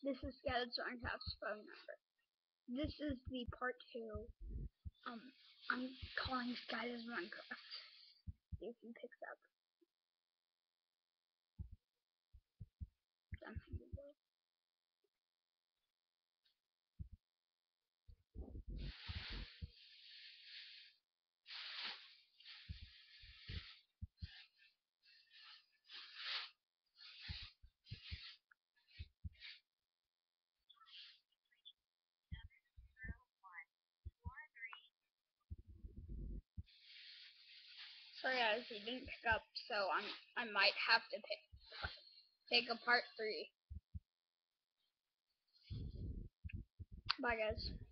This is skydoesminecraft's phone number. This is the part 2. I'm calling skydoesminecraft. See if he picks up. Sorry guys, he didn't pick up, so I might have to take a part 3. Bye guys.